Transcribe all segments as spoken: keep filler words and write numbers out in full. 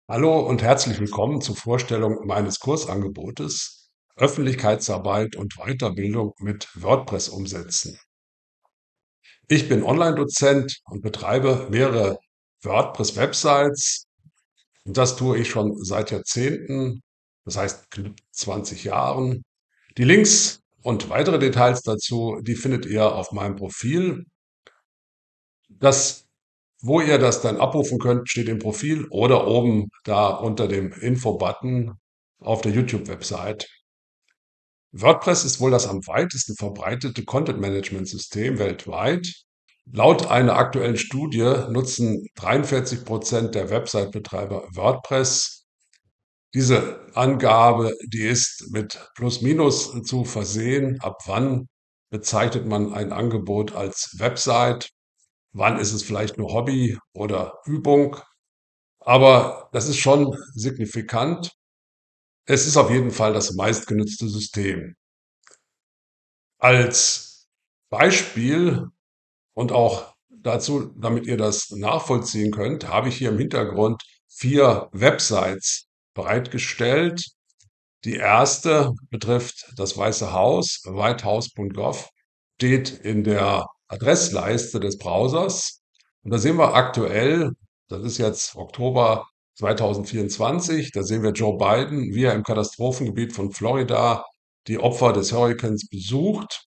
Hallo und herzlich willkommen zur Vorstellung meines Kursangebotes Öffentlichkeitsarbeit und Weiterbildung mit WordPress umsetzen. Ich bin Online-Dozent und betreibe mehrere WordPress-Websites und das tue ich schon seit Jahrzehnten, das heißt knapp zwanzig Jahren. Die Links und weitere Details dazu, die findet ihr auf meinem Profil. Das, wo ihr das dann abrufen könnt, steht im Profil oder oben da unter dem Info-Button auf der YouTube-Website. WordPress ist wohl das am weitesten verbreitete Content-Management-System weltweit. Laut einer aktuellen Studie nutzen dreiundvierzig Prozent der Website-Betreiber WordPress. Diese Angabe, die ist mit Plus-Minus zu versehen. Ab wann bezeichnet man ein Angebot als Website? Wann ist es vielleicht nur Hobby oder Übung? Aber das ist schon signifikant. Es ist auf jeden Fall das meistgenutzte System. Als Beispiel und auch dazu, damit ihr das nachvollziehen könnt, habe ich hier im Hintergrund vier Websites bereitgestellt. Die erste betrifft das Weiße Haus, white house punkt gov, steht in der Adressleiste des Browsers. Und da sehen wir aktuell, das ist jetzt Oktober zweitausendvierundzwanzig, da sehen wir Joe Biden, wie er im Katastrophengebiet von Florida die Opfer des Hurrikans besucht.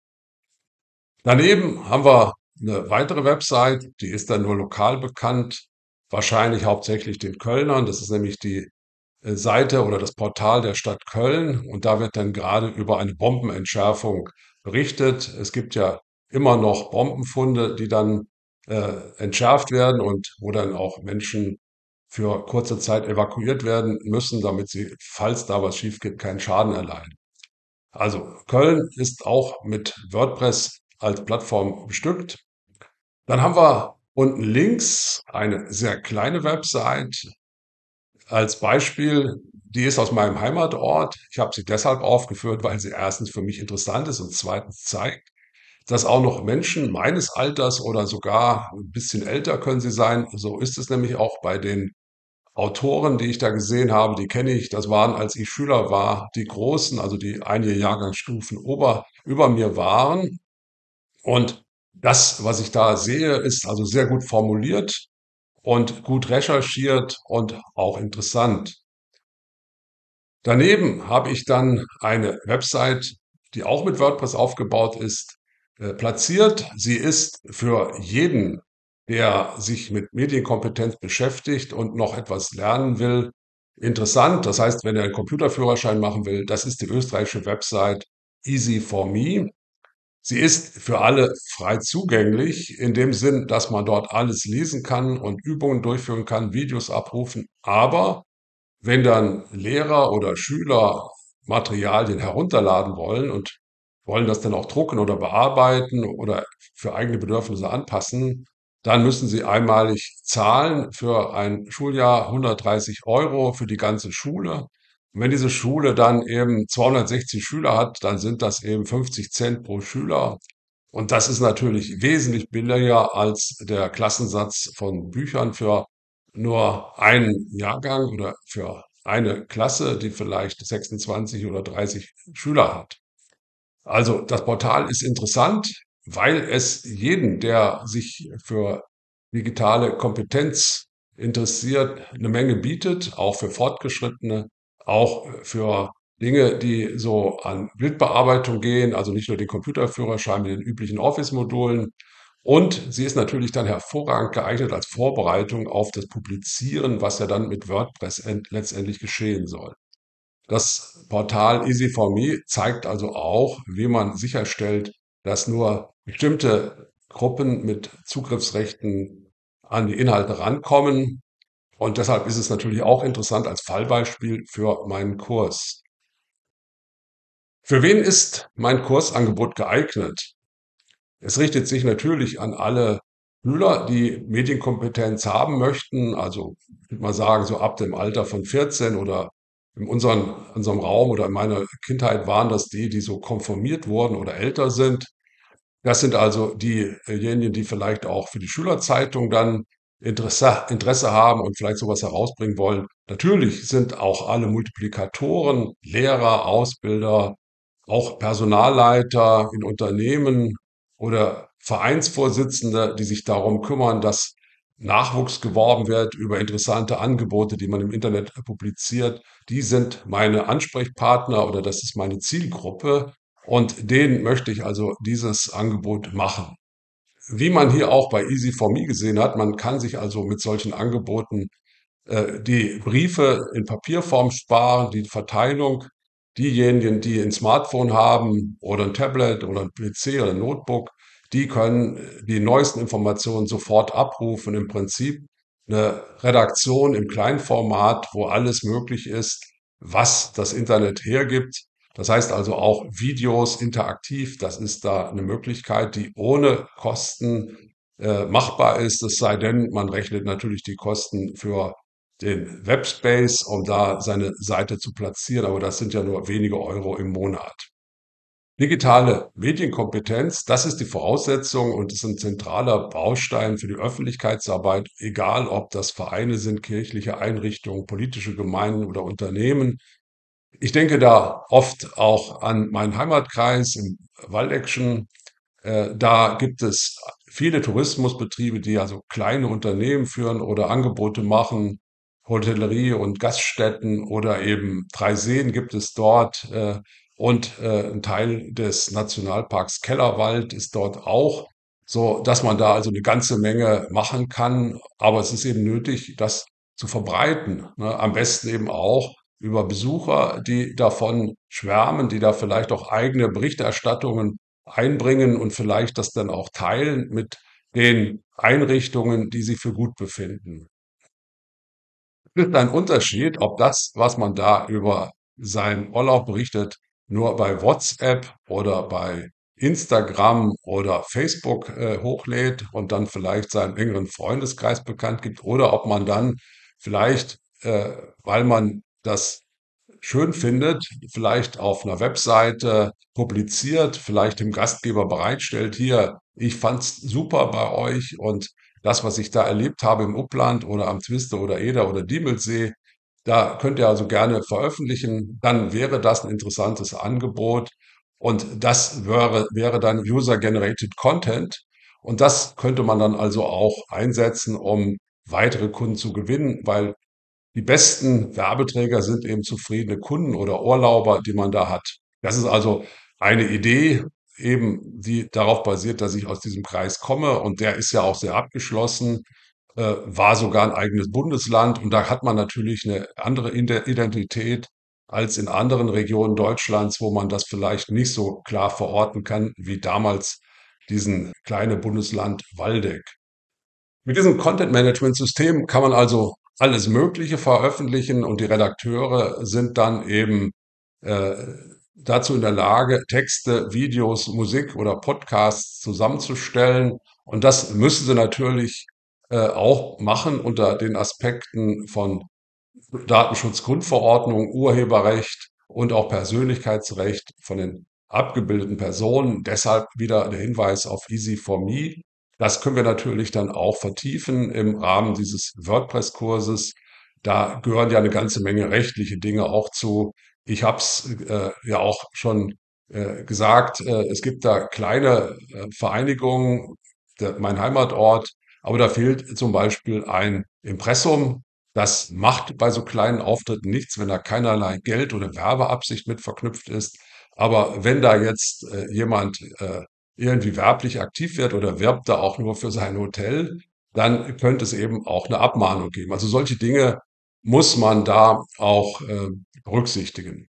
Daneben haben wir eine weitere Website, die ist dann nur lokal bekannt, wahrscheinlich hauptsächlich den Kölnern. Das ist nämlich die äh, Seite oder das Portal der Stadt Köln und da wird dann gerade über eine Bombenentschärfung berichtet. Es gibt ja immer noch Bombenfunde, die dann äh, entschärft werden und wo dann auch Menschen für kurze Zeit evakuiert werden müssen, damit sie, falls da was schief geht, keinen Schaden erleiden. Also Köln ist auch mit WordPress als Plattform bestückt. Dann haben wir unten links eine sehr kleine Website als Beispiel. Die ist aus meinem Heimatort. Ich habe sie deshalb aufgeführt, weil sie erstens für mich interessant ist und zweitens zeigt, dass auch noch Menschen meines Alters oder sogar ein bisschen älter können sie sein. So ist es nämlich auch bei den Autoren, die ich da gesehen habe, die kenne ich. Das waren, als ich Schüler war, die Großen, also die einige Jahrgangsstufen ober, über mir waren. Und das, was ich da sehe, ist also sehr gut formuliert und gut recherchiert und auch interessant. Daneben habe ich dann eine Website, die auch mit WordPress aufgebaut ist, äh, platziert. Sie ist für jeden, der sich mit Medienkompetenz beschäftigt und noch etwas lernen will, interessant. Das heißt, wenn er einen Computerführerschein machen will, das ist die österreichische Website Easy for Me. Sie ist für alle frei zugänglich, in dem Sinn, dass man dort alles lesen kann und Übungen durchführen kann, Videos abrufen. Aber wenn dann Lehrer oder Schüler Materialien herunterladen wollen und wollen das dann auch drucken oder bearbeiten oder für eigene Bedürfnisse anpassen, dann müssen sie einmalig zahlen für ein Schuljahr hundertdreißig Euro für die ganze Schule. Und wenn diese Schule dann eben zweihundertsechzig Schüler hat, dann sind das eben fünfzig Cent pro Schüler. Und das ist natürlich wesentlich billiger als der Klassensatz von Büchern für nur einen Jahrgang oder für eine Klasse, die vielleicht sechsundzwanzig oder dreißig Schüler hat. Also das Portal ist interessant, weil es jeden, der sich für digitale Kompetenz interessiert, eine Menge bietet, auch für Fortgeschrittene, auch für Dinge, die so an Bildbearbeitung gehen, also nicht nur den Computerführerschein mit den üblichen Office-Modulen. Und sie ist natürlich dann hervorragend geeignet als Vorbereitung auf das Publizieren, was ja dann mit WordPress end- letztendlich geschehen soll. Das Portal Easy for Me zeigt also auch, wie man sicherstellt, dass nur bestimmte Gruppen mit Zugriffsrechten an die Inhalte rankommen. Und deshalb ist es natürlich auch interessant als Fallbeispiel für meinen Kurs. Für wen ist mein Kursangebot geeignet? Es richtet sich natürlich an alle Schüler, die Medienkompetenz haben möchten. Also, ich würde mal sagen, so ab dem Alter von vierzehn oder in unseren, unserem Raum oder in meiner Kindheit waren das die, die so konformiert wurden oder älter sind. Das sind also diejenigen, die vielleicht auch für die Schülerzeitung dann Interesse, Interesse haben und vielleicht sowas herausbringen wollen. Natürlich sind auch alle Multiplikatoren, Lehrer, Ausbilder, auch Personalleiter in Unternehmen oder Vereinsvorsitzende, die sich darum kümmern, dass Nachwuchs geworben wird über interessante Angebote, die man im Internet publiziert. Die sind meine Ansprechpartner oder das ist meine Zielgruppe und denen möchte ich also dieses Angebot machen. Wie man hier auch bei Easy for Me gesehen hat, man kann sich also mit solchen Angeboten äh, die Briefe in Papierform sparen, die Verteilung. Diejenigen, die ein Smartphone haben oder ein Tablet oder ein P C oder ein Notebook, die können äh, die neuesten Informationen sofort abrufen. Im Prinzip eine Redaktion im Kleinformat, wo alles möglich ist, was das Internet hergibt. Das heißt also auch Videos interaktiv, das ist da eine Möglichkeit, die ohne Kosten äh, machbar ist, es sei denn, man rechnet natürlich die Kosten für den Webspace, um da seine Seite zu platzieren, aber das sind ja nur wenige Euro im Monat. Digitale Medienkompetenz, das ist die Voraussetzung und ist ein zentraler Baustein für die Öffentlichkeitsarbeit, egal ob das Vereine sind, kirchliche Einrichtungen, politische Gemeinden oder Unternehmen. Ich denke da oft auch an meinen Heimatkreis im Waldeckschen. Äh, da gibt es viele Tourismusbetriebe, die also kleine Unternehmen führen oder Angebote machen, Hotellerie und Gaststätten oder eben drei Seen gibt es dort äh, und äh, ein Teil des Nationalparks Kellerwald ist dort auch, so dass man da also eine ganze Menge machen kann. Aber es ist eben nötig, das zu verbreiten. Ne? Am besten eben auch über Besucher, die davon schwärmen, die da vielleicht auch eigene Berichterstattungen einbringen und vielleicht das dann auch teilen mit den Einrichtungen, die sie für gut befinden. Es ist ein Unterschied, ob das, was man da über seinen Urlaub berichtet, nur bei WhatsApp oder bei Instagram oder Facebook äh, hochlädt und dann vielleicht seinen engeren Freundeskreis bekannt gibt oder ob man dann vielleicht, äh, weil man das schön findet, vielleicht auf einer Webseite publiziert, vielleicht dem Gastgeber bereitstellt: „Hier, ich fand's super bei euch und das, was ich da erlebt habe im Upland oder am Twister oder Eder oder Diemelsee, da könnt ihr also gerne veröffentlichen.“ Dann wäre das ein interessantes Angebot und das wäre wäre dann User-Generated Content und das könnte man dann also auch einsetzen, um weitere Kunden zu gewinnen, weil die besten Werbeträger sind eben zufriedene Kunden oder Urlauber, die man da hat. Das ist also eine Idee, eben, die darauf basiert, dass ich aus diesem Kreis komme und der ist ja auch sehr abgeschlossen, äh, war sogar ein eigenes Bundesland und da hat man natürlich eine andere Ide- Identität als in anderen Regionen Deutschlands, wo man das vielleicht nicht so klar verorten kann wie damals diesen kleine Bundesland Waldeck. Mit diesem Content-Management-System kann man also alles Mögliche veröffentlichen und die Redakteure sind dann eben äh, dazu in der Lage, Texte, Videos, Musik oder Podcasts zusammenzustellen. Und das müssen sie natürlich äh, auch machen unter den Aspekten von Datenschutzgrundverordnung, Urheberrecht und auch Persönlichkeitsrecht von den abgebildeten Personen. Deshalb wieder der Hinweis auf Easy for Me. Das können wir natürlich dann auch vertiefen im Rahmen dieses WordPress-Kurses. Da gehören ja eine ganze Menge rechtliche Dinge auch zu. Ich habe es äh, ja auch schon äh, gesagt, äh, es gibt da kleine äh, Vereinigungen, der, mein Heimatort, aber da fehlt zum Beispiel ein Impressum. Das macht bei so kleinen Auftritten nichts, wenn da keinerlei Geld oder Werbeabsicht mit verknüpft ist. Aber wenn da jetzt äh, jemand äh, irgendwie werblich aktiv wird oder wirbt da auch nur für sein Hotel, dann könnte es eben auch eine Abmahnung geben. Also solche Dinge muss man da auch äh, berücksichtigen.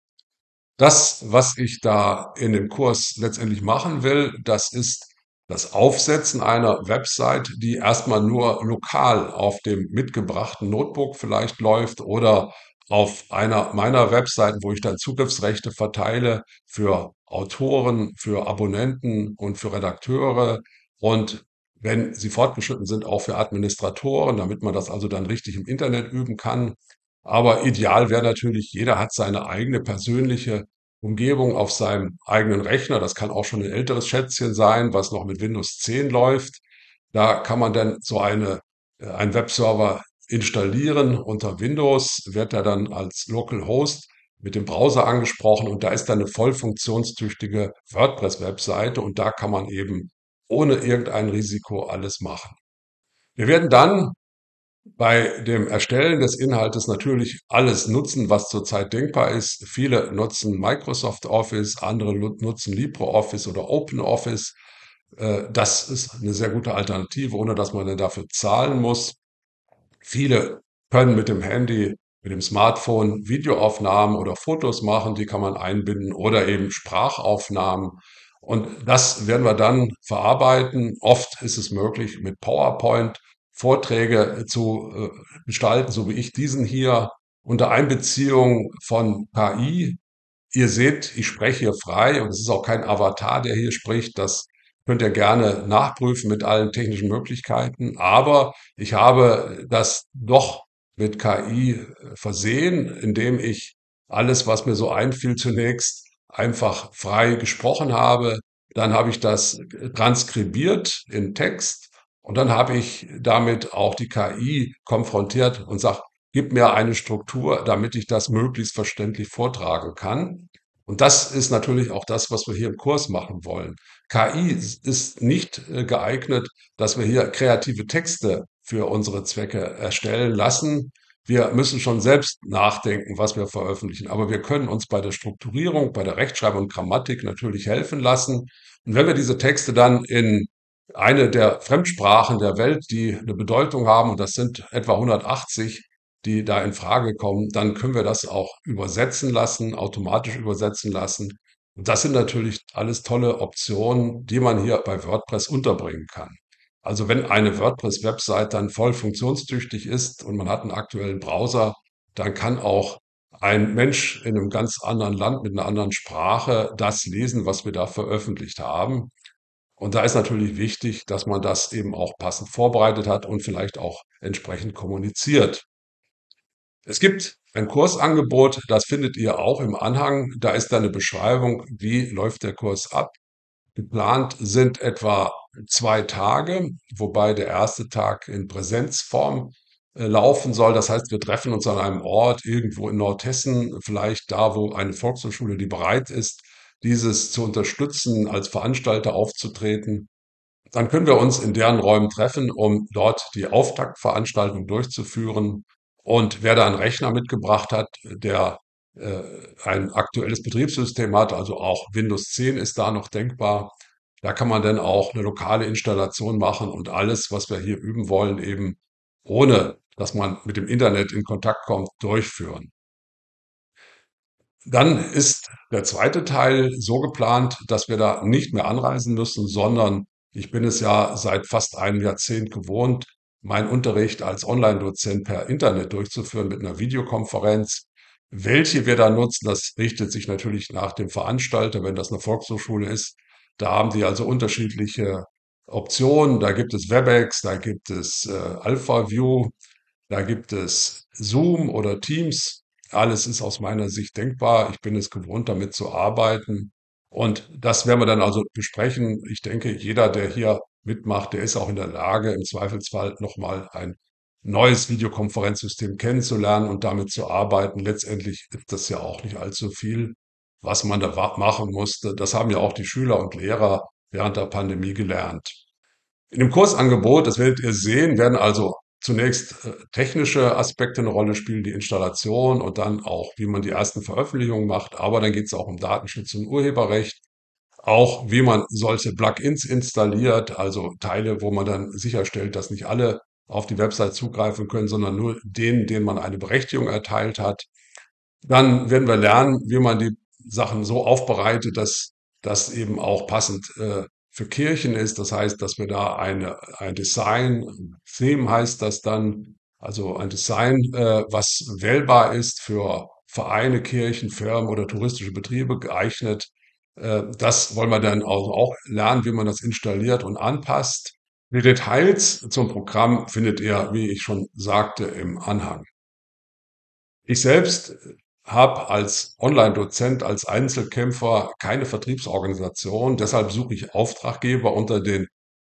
Das, was ich da in dem Kurs letztendlich machen will, das ist das Aufsetzen einer Website, die erstmal nur lokal auf dem mitgebrachten Notebook vielleicht läuft oder auf einer meiner Webseiten, wo ich dann Zugriffsrechte verteile für Autoren, für Abonnenten und für Redakteure und wenn sie fortgeschritten sind, auch für Administratoren, damit man das also dann richtig im Internet üben kann. Aber ideal wäre natürlich, jeder hat seine eigene persönliche Umgebung auf seinem eigenen Rechner. Das kann auch schon ein älteres Schätzchen sein, was noch mit Windows zehn läuft. Da kann man dann so eine äh, einen Webserver installieren unter Windows, wird er dann als Localhost mit dem Browser angesprochen und da ist dann eine voll funktionstüchtige WordPress-Webseite und da kann man eben ohne irgendein Risiko alles machen. Wir werden dann bei dem Erstellen des Inhaltes natürlich alles nutzen, was zurzeit denkbar ist. Viele nutzen Microsoft Office, andere lu- nutzen LibreOffice oder OpenOffice. Äh, Das ist eine sehr gute Alternative, ohne dass man dann dafür zahlen muss. Viele können mit dem Handy, mit dem Smartphone Videoaufnahmen oder Fotos machen, die kann man einbinden oder eben Sprachaufnahmen. Und das werden wir dann verarbeiten. Oft ist es möglich, mit PowerPoint Vorträge zu äh, gestalten, so wie ich diesen hier, unter Einbeziehung von K I. Ihr seht, ich spreche hier frei und es ist auch kein Avatar, der hier spricht. Das könnt ihr gerne nachprüfen mit allen technischen Möglichkeiten. Aber ich habe das doch mit K I äh, versehen, indem ich alles, was mir so einfiel zunächst, einfach frei gesprochen habe. Dann habe ich das transkribiert in Text und dann habe ich damit auch die K I konfrontiert und sage, gib mir eine Struktur, damit ich das möglichst verständlich vortragen kann. Und das ist natürlich auch das, was wir hier im Kurs machen wollen. K I ist nicht äh, geeignet, dass wir hier kreative Texte für unsere Zwecke erstellen lassen. Wir müssen schon selbst nachdenken, was wir veröffentlichen. Aber wir können uns bei der Strukturierung, bei der Rechtschreibung und Grammatik natürlich helfen lassen. Und wenn wir diese Texte dann in eine der Fremdsprachen der Welt, die eine Bedeutung haben, und das sind etwa hundertachtzig, die da in Frage kommen, dann können wir das auch übersetzen lassen, automatisch übersetzen lassen. Und das sind natürlich alles tolle Optionen, die man hier bei WordPress unterbringen kann. Also wenn eine WordPress-Website dann voll funktionstüchtig ist und man hat einen aktuellen Browser, dann kann auch ein Mensch in einem ganz anderen Land mit einer anderen Sprache das lesen, was wir da veröffentlicht haben. Und da ist natürlich wichtig, dass man das eben auch passend vorbereitet hat und vielleicht auch entsprechend kommuniziert. Es gibt ein Kursangebot, das findet ihr auch im Anhang. Da ist dann eine Beschreibung, wie läuft der Kurs ab. Geplant sind etwa zwei Tage, wobei der erste Tag in Präsenzform äh, laufen soll. Das heißt, wir treffen uns an einem Ort irgendwo in Nordhessen, vielleicht da, wo eine Volkshochschule, die bereit ist, dieses zu unterstützen, als Veranstalter aufzutreten. Dann können wir uns in deren Räumen treffen, um dort die Auftaktveranstaltung durchzuführen. Und wer da einen Rechner mitgebracht hat, der äh, ein aktuelles Betriebssystem hat, also auch Windows zehn ist da noch denkbar, da kann man dann auch eine lokale Installation machen und alles, was wir hier üben wollen, eben ohne dass man mit dem Internet in Kontakt kommt, durchführen. Dann ist der zweite Teil so geplant, dass wir da nicht mehr anreisen müssen, sondern ich bin es ja seit fast einem Jahrzehnt gewohnt, meinen Unterricht als Online-Dozent per Internet durchzuführen mit einer Videokonferenz. Welche wir da nutzen, das richtet sich natürlich nach dem Veranstalter, wenn das eine Volkshochschule ist. Da haben die also unterschiedliche Optionen. Da gibt es WebEx, da gibt es äh, AlphaView, da gibt es Zoom oder Teams. Alles ist aus meiner Sicht denkbar. Ich bin es gewohnt, damit zu arbeiten. Und das werden wir dann also besprechen. Ich denke, jeder, der hier mitmacht, der ist auch in der Lage, im Zweifelsfall nochmal ein neues Videokonferenzsystem kennenzulernen und damit zu arbeiten. Letztendlich ist das ja auch nicht allzu viel, was man da wa- machen musste. Das haben ja auch die Schüler und Lehrer während der Pandemie gelernt. In dem Kursangebot, das werdet ihr sehen, werden also zunächst äh, technische Aspekte eine Rolle spielen, die Installation und dann auch, wie man die ersten Veröffentlichungen macht. Aber dann geht es auch um Datenschutz und Urheberrecht, auch wie man solche Plugins installiert, also Teile, wo man dann sicherstellt, dass nicht alle auf die Website zugreifen können, sondern nur denen, denen man eine Berechtigung erteilt hat. Dann werden wir lernen, wie man die Sachen so aufbereitet, dass das eben auch passend äh, für Kirchen ist. Das heißt, dass wir da eine, ein Design, ein Theme heißt das dann, also ein Design, äh, was wählbar ist für Vereine, Kirchen, Firmen oder touristische Betriebe geeignet. Äh, das wollen wir dann also auch lernen, wie man das installiert und anpasst. Die Details zum Programm findet ihr, wie ich schon sagte, im Anhang. Ich selbst habe als Online-Dozent, als Einzelkämpfer keine Vertriebsorganisation. Deshalb suche ich Auftraggeber unter den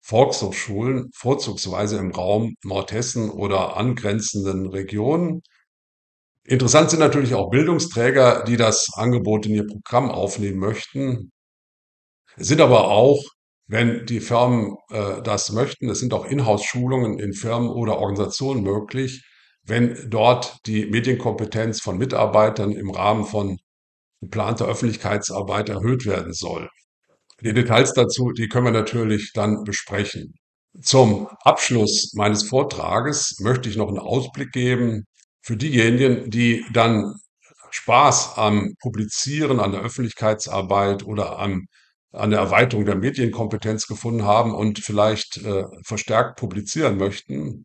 Volkshochschulen, vorzugsweise im Raum Nordhessen oder angrenzenden Regionen. Interessant sind natürlich auch Bildungsträger, die das Angebot in ihr Programm aufnehmen möchten. Es sind aber auch, wenn die Firmen äh, das möchten, es sind auch Inhouse-Schulungen in Firmen oder Organisationen möglich, wenn dort die Medienkompetenz von Mitarbeitern im Rahmen von geplanter Öffentlichkeitsarbeit erhöht werden soll. Die Details dazu, die können wir natürlich dann besprechen. Zum Abschluss meines Vortrages möchte ich noch einen Ausblick geben für diejenigen, die dann Spaß am Publizieren, an der Öffentlichkeitsarbeit oder am, an der Erweiterung der Medienkompetenz gefunden haben und vielleicht äh, verstärkt publizieren möchten.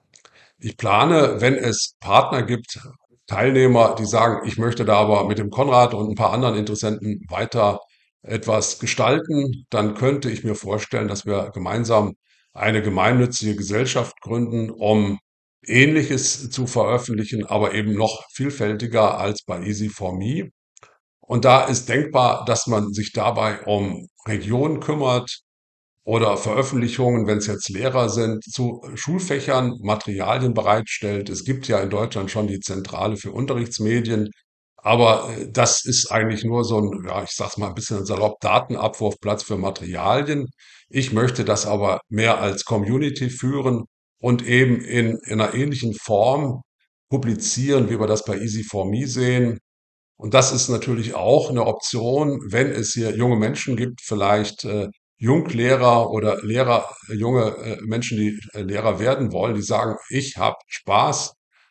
Ich plane, wenn es Partner gibt, Teilnehmer, die sagen, ich möchte da aber mit dem Konrad und ein paar anderen Interessenten weiter etwas gestalten, dann könnte ich mir vorstellen, dass wir gemeinsam eine gemeinnützige Gesellschaft gründen, um Ähnliches zu veröffentlichen, aber eben noch vielfältiger als bei Easy for Me. Und da ist denkbar, dass man sich dabei um Regionen kümmert, oder Veröffentlichungen, wenn es jetzt Lehrer sind, zu Schulfächern Materialien bereitstellt. Es gibt ja in Deutschland schon die Zentrale für Unterrichtsmedien, aber äh, das ist eigentlich nur so ein, ja, ich sag's mal ein bisschen salopp, Datenabwurfplatz für Materialien. Ich möchte das aber mehr als Community führen und eben in, in einer ähnlichen Form publizieren, wie wir das bei Easy for Me sehen. Und das ist natürlich auch eine Option, wenn es hier junge Menschen gibt, vielleicht äh, Junglehrer oder Lehrer, äh, junge äh, Menschen, die äh, Lehrer werden wollen, die sagen, ich habe Spaß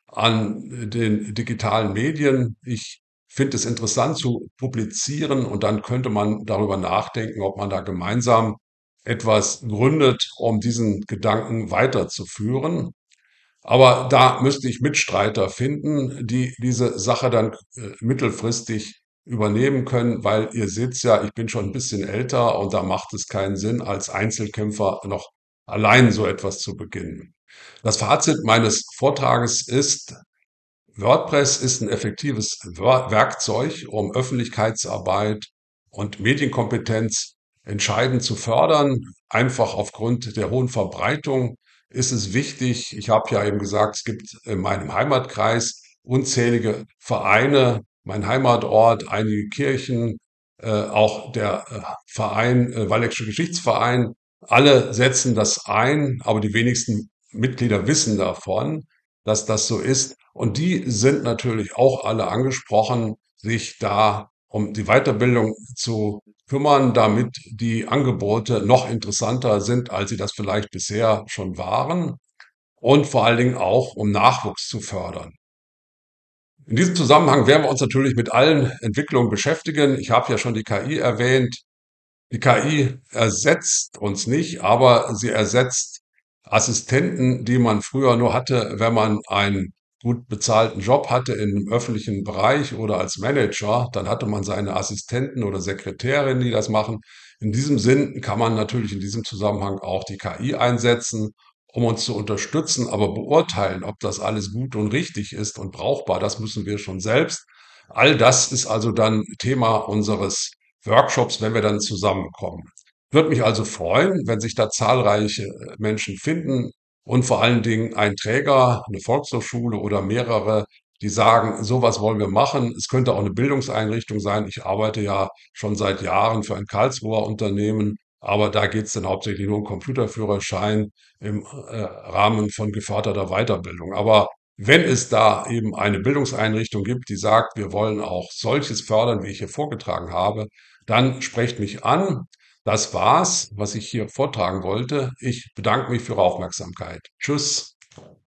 an äh, den digitalen Medien, ich finde es interessant zu publizieren und dann könnte man darüber nachdenken, ob man da gemeinsam etwas gründet, um diesen Gedanken weiterzuführen. Aber da müsste ich Mitstreiter finden, die diese Sache dann äh, mittelfristig übernehmen können, weil ihr seht's ja, ich bin schon ein bisschen älter und da macht es keinen Sinn, als Einzelkämpfer noch allein so etwas zu beginnen. Das Fazit meines Vortrages ist, WordPress ist ein effektives Wer- Werkzeug, um Öffentlichkeitsarbeit und Medienkompetenz entscheidend zu fördern. Einfach aufgrund der hohen Verbreitung ist es wichtig. Ich habe ja eben gesagt, es gibt in meinem Heimatkreis unzählige Vereine, mein Heimatort, einige Kirchen, äh, auch der äh, Verein, äh, Waldeckische Geschichtsverein. Alle setzen das ein, aber die wenigsten Mitglieder wissen davon, dass das so ist. Und die sind natürlich auch alle angesprochen, sich da um die Weiterbildung zu kümmern, damit die Angebote noch interessanter sind, als sie das vielleicht bisher schon waren. Und vor allen Dingen auch, um Nachwuchs zu fördern. In diesem Zusammenhang werden wir uns natürlich mit allen Entwicklungen beschäftigen. Ich habe ja schon die K I erwähnt. Die K I ersetzt uns nicht, aber sie ersetzt Assistenten, die man früher nur hatte, wenn man einen gut bezahlten Job hatte im öffentlichen Bereich oder als Manager. Dann hatte man seine Assistenten oder Sekretärinnen, die das machen. In diesem Sinn kann man natürlich in diesem Zusammenhang auch die K I einsetzen, um uns zu unterstützen, aber beurteilen, ob das alles gut und richtig ist und brauchbar, das müssen wir schon selbst. All das ist also dann Thema unseres Workshops, wenn wir dann zusammenkommen. Würde mich also freuen, wenn sich da zahlreiche äh, Menschen finden und vor allen Dingen ein Träger, eine Volkshochschule oder mehrere, die sagen, sowas wollen wir machen. Es könnte auch eine Bildungseinrichtung sein. Ich arbeite ja schon seit Jahren für ein Karlsruher Unternehmen, aber da geht es dann hauptsächlich nur um Computerführerschein im äh, Rahmen von geförderter Weiterbildung. Aber wenn es da eben eine Bildungseinrichtung gibt, die sagt, wir wollen auch solches fördern, wie ich hier vorgetragen habe, dann sprecht mich an. Das war's, was ich hier vortragen wollte. Ich bedanke mich für Ihre Aufmerksamkeit. Tschüss.